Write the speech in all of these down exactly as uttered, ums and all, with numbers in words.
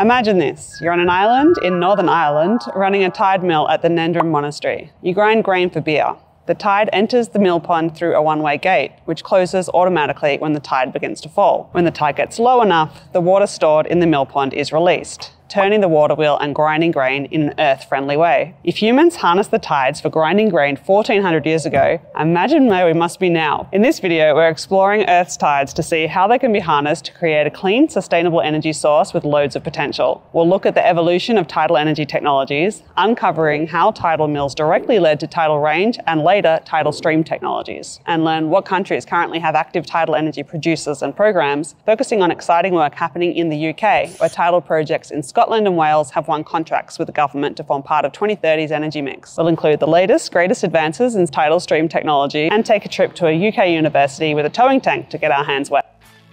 Imagine this, you're on an island in Northern Ireland running a tide mill at the Nendrum Monastery. You grind grain for beer. The tide enters the mill pond through a one-way gate, which closes automatically when the tide begins to fall. When the tide gets low enough, the water stored in the mill pond is released, turning the water wheel and grinding grain in an earth-friendly way. If humans harnessed the tides for grinding grain fourteen hundred years ago, imagine where we must be now. In this video, we're exploring Earth's tides to see how they can be harnessed to create a clean, sustainable energy source with loads of potential. We'll look at the evolution of tidal energy technologies, uncovering how tidal mills directly led to tidal range and later tidal stream technologies, and learn what countries currently have active tidal energy producers and programs, focusing on exciting work happening in the U K, where tidal projects in Scotland and Wales have won contracts with the government to form part of twenty thirty's energy mix. We'll include the latest, greatest advances in tidal stream technology and take a trip to a U K university with a towing tank to get our hands wet.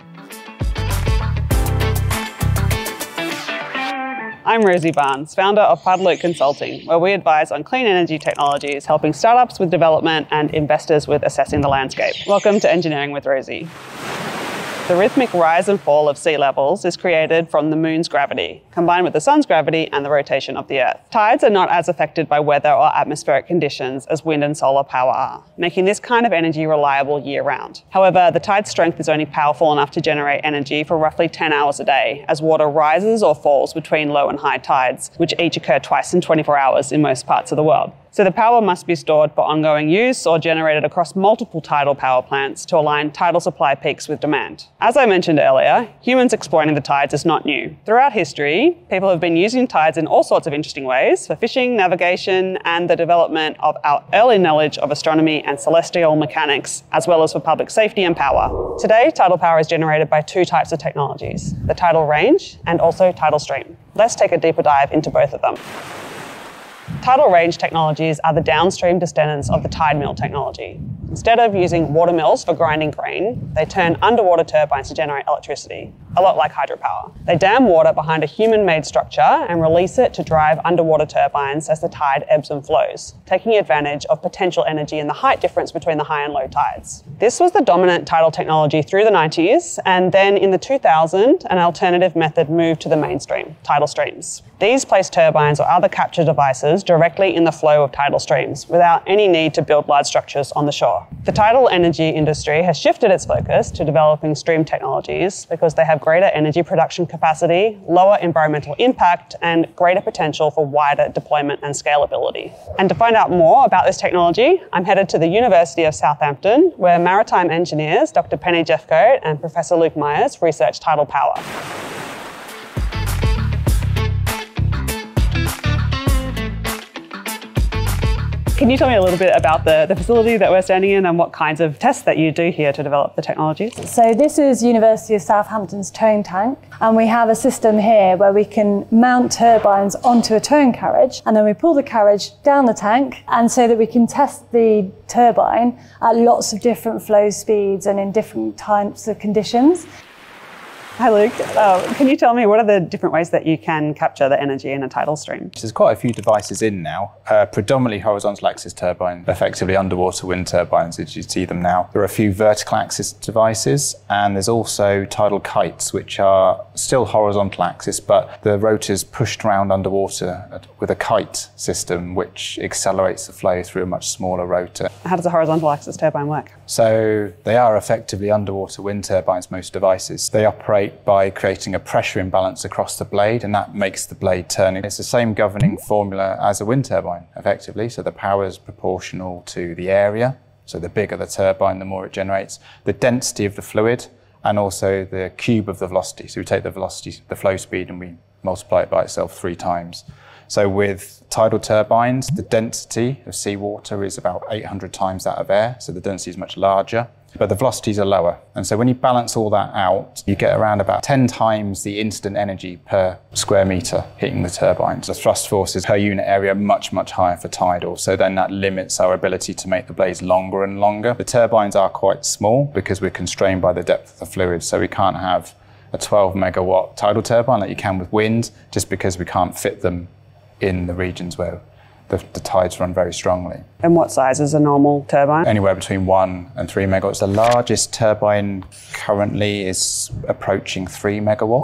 I'm Rosie Barnes, founder of Tidal Consulting, where we advise on clean energy technologies, helping startups with development and investors with assessing the landscape. Welcome to Engineering with Rosie. The rhythmic rise and fall of sea levels is created from the moon's gravity, combined with the sun's gravity and the rotation of the Earth. Tides are not as affected by weather or atmospheric conditions as wind and solar power are, making this kind of energy reliable year-round. However, the tide's strength is only powerful enough to generate energy for roughly ten hours a day, as water rises or falls between low and high tides, which each occur twice in twenty-four hours in most parts of the world. So the power must be stored for ongoing use or generated across multiple tidal power plants to align tidal supply peaks with demand. As I mentioned earlier, humans exploiting the tides is not new. Throughout history, people have been using tides in all sorts of interesting ways for fishing, navigation, and the development of our early knowledge of astronomy and celestial mechanics, as well as for public safety and power. Today, tidal power is generated by two types of technologies, the tidal range and also tidal stream. Let's take a deeper dive into both of them. Tidal range technologies are the downstream descendants of the tide mill technology. Instead of using water mills for grinding grain, they turn underwater turbines to generate electricity, a lot like hydropower. They dam water behind a human-made structure and release it to drive underwater turbines as the tide ebbs and flows, taking advantage of potential energy in the height difference between the high and low tides. This was the dominant tidal technology through the nineties, and then in the two thousands, an alternative method moved to the mainstream, tidal streams. These place turbines or other capture devices directly in the flow of tidal streams without any need to build large structures on the shore. The tidal energy industry has shifted its focus to developing stream technologies because they have greater energy production capacity, lower environmental impact, and greater potential for wider deployment and scalability. And to find out more about this technology, I'm headed to the University of Southampton, where maritime engineers Doctor Penny Jeffcoat and Professor Luke Myers research tidal power. Can you tell me a little bit about the, the facility that we're standing in and what kinds of tests that you do here to develop the technologies? So this is University of Southampton's towing tank, and we have a system here where we can mount turbines onto a towing carriage, and then we pull the carriage down the tank, and so that we can test the turbine at lots of different flow speeds and in different types of conditions. Hi Luke, uh, can you tell me what are the different ways that you can capture the energy in a tidal stream? There's quite a few devices in now, uh, predominantly horizontal axis turbine, effectively underwater wind turbines as you see them now. There are a few vertical axis devices, and there's also tidal kites, which are still horizontal axis, but the rotor's pushed around underwater with a kite system, which accelerates the flow through a much smaller rotor. How does a horizontal axis turbine work? So they are effectively underwater wind turbines, most devices. They operate by creating a pressure imbalance across the blade, and that makes the blade turn. It's the same governing formula as a wind turbine, effectively. So the power is proportional to the area. So the bigger the turbine, the more it generates. The density of the fluid, and also the cube of the velocity. So we take the velocity, the flow speed, and we multiply it by itself three times. So with tidal turbines, the density of seawater is about eight hundred times that of air. So the density is much larger, but the velocities are lower. And so when you balance all that out, you get around about ten times the instant energy per square meter hitting the turbines. The thrust forces per unit area are much, much higher for tidal. So then that limits our ability to make the blades longer and longer. The turbines are quite small because we're constrained by the depth of the fluid. So we can't have a twelve megawatt tidal turbine like you can with wind, just because we can't fit them in the regions where the, the tides run very strongly. And what size is a normal turbine? Anywhere between one and three megawatts. The largest turbine currently is approaching three megawatts.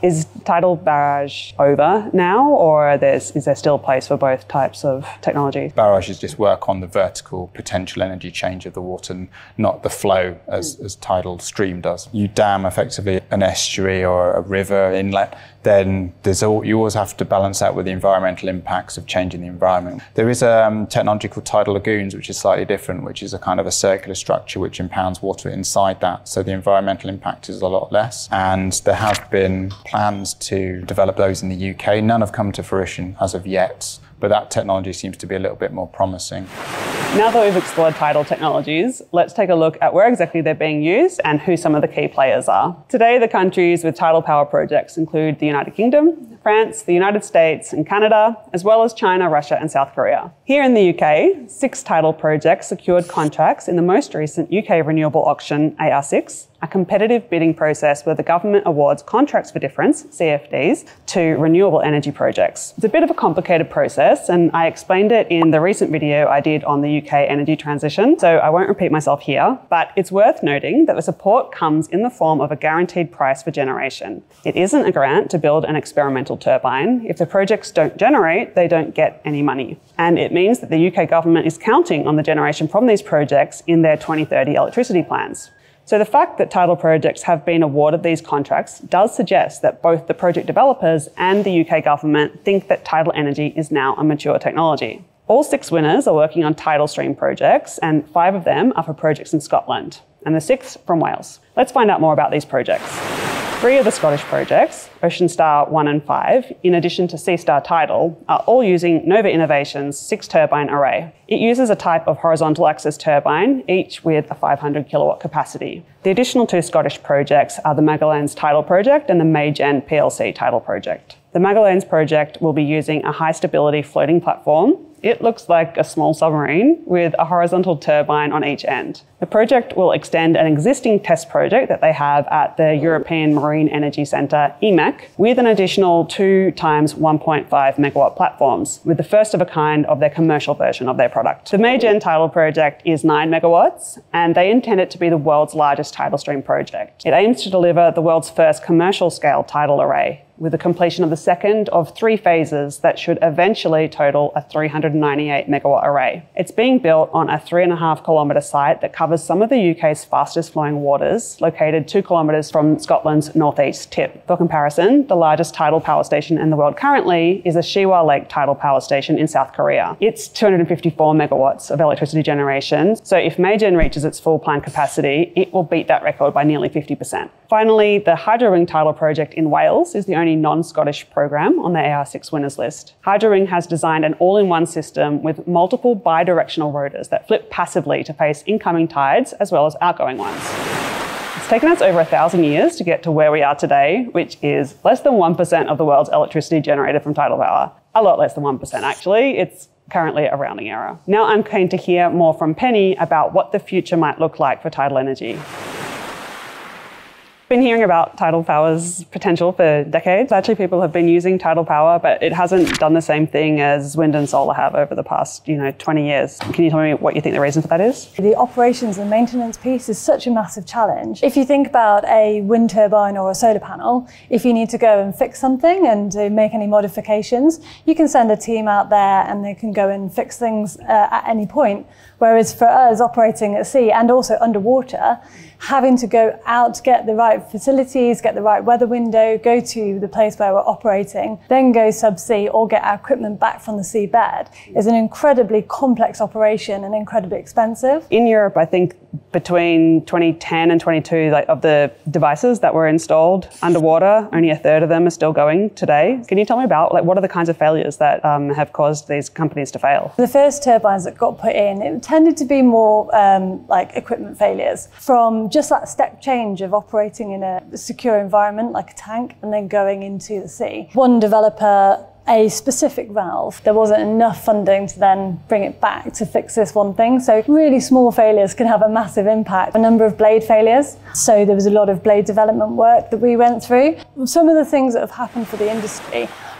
Is tidal barrage over now, or there's, is there still a place for both types of technology? Barrages just work on the vertical potential energy change of the water, not the flow as, as tidal stream does. You dam effectively an estuary or a river inlet, then there's all, you always have to balance out with the environmental impacts of changing the environment. There is a um, technology called tidal lagoons, which is slightly different, which is a kind of a circular structure which impounds water inside that. So the environmental impact is a lot less. And there have been plans to develop those in the U K. None have come to fruition as of yet, but that technology seems to be a little bit more promising. Now that we've explored tidal technologies, let's take a look at where exactly they're being used and who some of the key players are. Today, the countries with tidal power projects include the United Kingdom, France, the United States and Canada, as well as China, Russia and South Korea. Here in the U K, six tidal projects secured contracts in the most recent U K renewable auction, A R six, a competitive bidding process where the government awards contracts for difference, C F Ds, to renewable energy projects. It's a bit of a complicated process, and I explained it in the recent video I did on the U K energy transition, so I won't repeat myself here, but it's worth noting that the support comes in the form of a guaranteed price for generation. It isn't a grant to build an experimental turbine. If the projects don't generate, they don't get any money. And it means that the U K government is counting on the generation from these projects in their twenty thirty electricity plans. So the fact that tidal projects have been awarded these contracts does suggest that both the project developers and the U K government think that tidal energy is now a mature technology. All six winners are working on tidal stream projects, and five of them are for projects in Scotland, and the sixth from Wales. Let's find out more about these projects. Three of the Scottish projects, Ocean Star one and five, in addition to Sea Star Tidal, are all using Nova Innovation's six-turbine array. It uses a type of horizontal axis turbine, each with a five hundred kilowatt capacity. The additional two Scottish projects are the Magellanes Tidal project and the Maygen P L C Tidal project. The Magellanes project will be using a high-stability floating platform. It looks like a small submarine with a horizontal turbine on each end. The project will extend an existing test project that they have at the European Marine Energy Centre, E M E C, with an additional two times one point five megawatt platforms, with the first of a kind of their commercial version of their product. The Maygen Tidal project is nine megawatts, and they intend it to be the world's largest tidal stream project. It aims to deliver the world's first commercial scale tidal array, with the completion of the second of three phases that should eventually total a three hundred ninety-eight megawatt array. It's being built on a three and a half kilometre site that covers some of the U K's fastest flowing waters, located two kilometres from Scotland's northeast tip. For comparison, the largest tidal power station in the world currently is the Siwa Lake Tidal Power Station in South Korea. It's two hundred fifty-four megawatts of electricity generation, so if Maygen reaches its full planned capacity, it will beat that record by nearly fifty percent. Finally, the Hydroring Tidal project in Wales is the only non-Scottish program on the A R six winners list. Hydroring has designed an all-in-one system with multiple bi-directional rotors that flip passively to face incoming tides as well as outgoing ones. It's taken us over a thousand years to get to where we are today, which is less than one percent of the world's electricity generated from tidal power. A lot less than one percent actually. It's currently a rounding error. Now I'm keen to hear more from Penny about what the future might look like for tidal energy. Been hearing about tidal power's potential for decades. Actually, people have been using tidal power, but it hasn't done the same thing as wind and solar have over the past, you know, twenty years. Can you tell me what you think the reason for that is? The operations and maintenance piece is such a massive challenge. If you think about a wind turbine or a solar panel, if you need to go and fix something and uh, make any modifications, you can send a team out there and they can go and fix things uh, at any point. Whereas for us operating at sea and also underwater, having to go out, get the right facilities, get the right weather window, go to the place where we're operating, then go subsea or get our equipment back from the seabed is an incredibly complex operation and incredibly expensive. In Europe, I think between twenty ten and twenty-two, like, of the devices that were installed underwater, only a third of them are still going today. Can you tell me about, like, what are the kinds of failures that um, have caused these companies to fail? The first turbines that got put in, it tended to be more um, like equipment failures from just that step change of operating in a secure environment like a tank and then going into the sea. One developer, a specific valve, there wasn't enough funding to then bring it back to fix this one thing. So really small failures can have a massive impact. A number of blade failures. So there was a lot of blade development work that we went through. Some of the things that have happened for the industry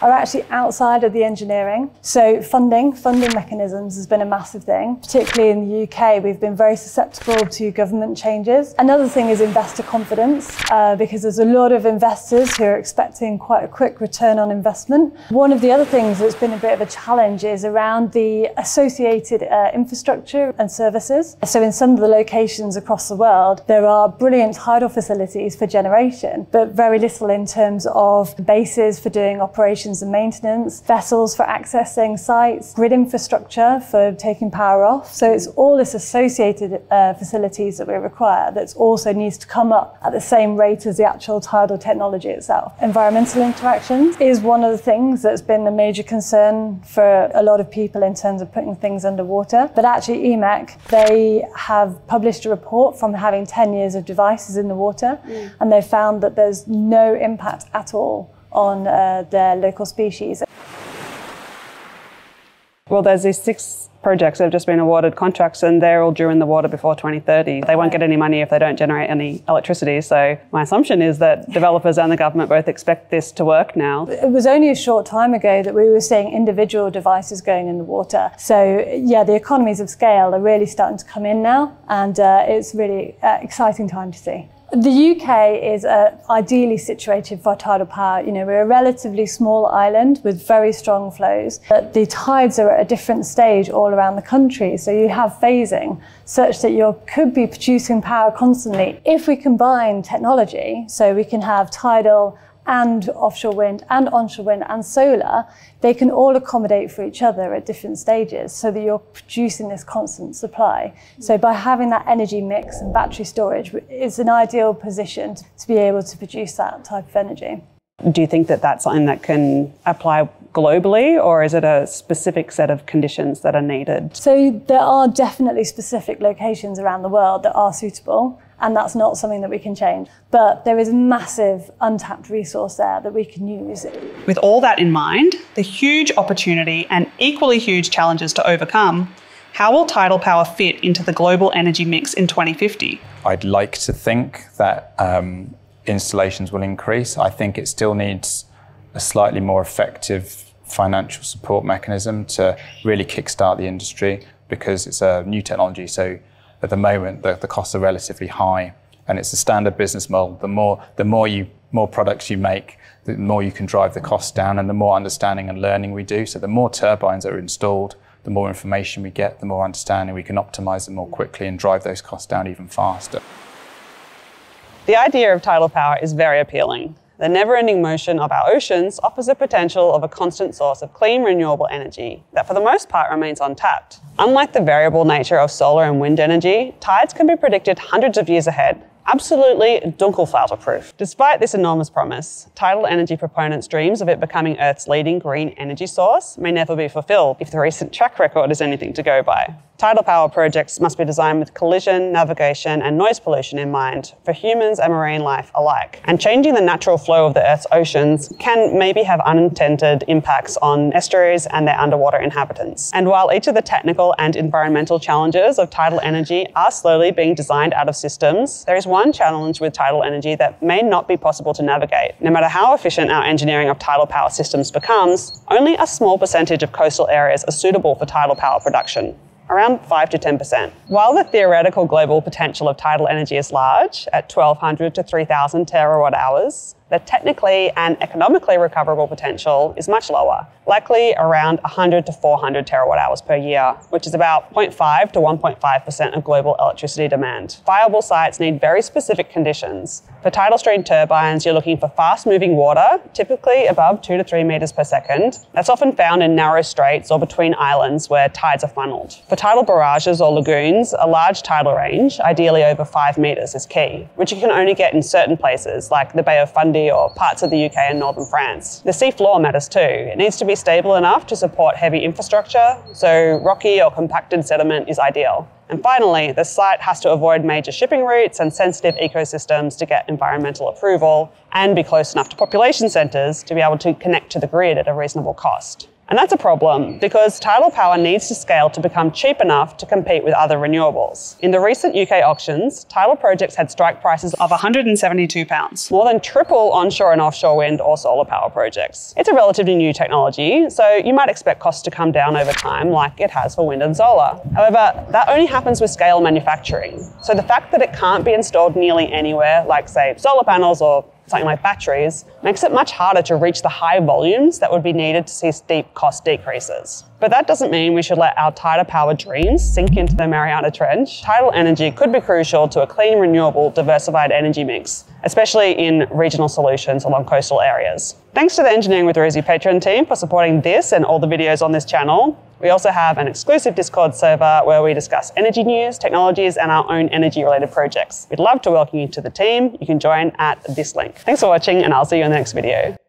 are actually outside of the engineering. So funding, funding mechanisms has been a massive thing. Particularly in the U K, we've been very susceptible to government changes. Another thing is investor confidence, uh, because there's a lot of investors who are expecting quite a quick return on investment. One of the other things that's been a bit of a challenge is around the associated uh, infrastructure and services. So in some of the locations across the world, there are brilliant tidal facilities for generation, but very little in terms of bases for doing operations and maintenance, vessels for accessing sites, grid infrastructure for taking power off. So it's all this associated uh, facilities that we require that also needs to come up at the same rate as the actual tidal technology itself. Environmental interactions is one of the things that's been a major concern for a lot of people in terms of putting things underwater. But actually E M E C, they have published a report from having ten years of devices in the water, mm. and they found that there's no impact at all on uh, their local species. Well, there's these six projects that have just been awarded contracts and they're all due in the water before twenty thirty. They won't get any money if they don't generate any electricity. So my assumption is that developers and the government both expect this to work now. It was only a short time ago that we were seeing individual devices going in the water. So yeah, the economies of scale are really starting to come in now, and uh, it's really uh, exciting time to see. The U K is uh, ideally situated for tidal power. You know, we're a relatively small island with very strong flows, but the tides are at a different stage all around the country. So you have phasing such that you could be producing power constantly. If we combine technology, so we can have tidal and offshore wind and onshore wind and solar, they can all accommodate for each other at different stages so that you're producing this constant supply. So by having that energy mix and battery storage, it's an ideal position to be able to produce that type of energy. Do you think that that's something that can apply globally, or is it a specific set of conditions that are needed? So there are definitely specific locations around the world that are suitable, and that's not something that we can change. But there is a massive untapped resource there that we can use. With all that in mind, the huge opportunity and equally huge challenges to overcome, how will tidal power fit into the global energy mix in twenty fifty? I'd like to think that um, installations will increase. I think it still needs a slightly more effective financial support mechanism to really kickstart the industry, because it's a new technology. So at the moment, the, the costs are relatively high, and it's a standard business model. The more, the more you, more products you make, the more you can drive the costs down, and the more understanding and learning we do. So the more turbines that are installed, the more information we get, the more understanding we can optimize them more quickly and drive those costs down even faster. The idea of tidal power is very appealing. The never-ending motion of our oceans offers the potential of a constant source of clean, renewable energy that for the most part remains untapped. Unlike the variable nature of solar and wind energy, tides can be predicted hundreds of years ahead. Absolutely dunkelflauter-proof. Despite this enormous promise, tidal energy proponents' dreams of it becoming Earth's leading green energy source may never be fulfilled if the recent track record is anything to go by. Tidal power projects must be designed with collision, navigation, and noise pollution in mind for humans and marine life alike. And changing the natural flow of the Earth's oceans can maybe have unintended impacts on estuaries and their underwater inhabitants. And while each of the technical and environmental challenges of tidal energy are slowly being designed out of systems, there is one challenge with tidal energy that may not be possible to navigate. No matter how efficient our engineering of tidal power systems becomes, only a small percentage of coastal areas are suitable for tidal power production. Around five to ten percent. While the theoretical global potential of tidal energy is large, at twelve hundred to three thousand terawatt hours, the technically and economically recoverable potential is much lower, likely around one hundred to four hundred terawatt hours per year, which is about zero point five to one point five percent of global electricity demand. Viable sites need very specific conditions. For tidal stream turbines, you're looking for fast-moving water, typically above two to three meters per second. That's often found in narrow straits or between islands where tides are funneled. For tidal barrages or lagoons, a large tidal range, ideally over five meters, is key, which you can only get in certain places like the Bay of Fundy or parts of the U K and northern France. The seafloor matters too. It needs to be stable enough to support heavy infrastructure, so rocky or compacted sediment is ideal. And finally, the site has to avoid major shipping routes and sensitive ecosystems to get environmental approval, and be close enough to population centres to be able to connect to the grid at a reasonable cost. And that's a problem because tidal power needs to scale to become cheap enough to compete with other renewables. In the recent U K auctions, tidal projects had strike prices of one hundred seventy-two pounds, more than triple onshore and offshore wind or solar power projects. It's a relatively new technology, so you might expect costs to come down over time like it has for wind and solar. However, that only happens with scale manufacturing. So the fact that it can't be installed nearly anywhere, like say solar panels or something like batteries, makes it much harder to reach the high volumes that would be needed to see steep cost decreases. But that doesn't mean we should let our tidal power dreams sink into the Mariana Trench. Tidal energy could be crucial to a clean, renewable, diversified energy mix, especially in regional solutions along coastal areas. Thanks to the Engineering with Rosie Patreon team for supporting this and all the videos on this channel. We also have an exclusive Discord server where we discuss energy news, technologies, and our own energy-related projects. We'd love to welcome you to the team. You can join at this link. Thanks for watching, and I'll see you in the next video.